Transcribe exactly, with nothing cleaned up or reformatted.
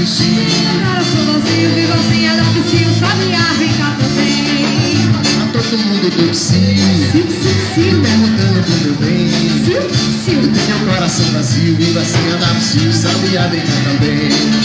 sil. Coração vazio, viva sem andar pro sil. Sabiá, vem cá também. Tá todo mundo do sil, Sil, sil, sil. perguntando do meu bem. Sil, sil. Eu tenho um coração vazio, viva sem andar pro sil. Sabiá, vem cá também.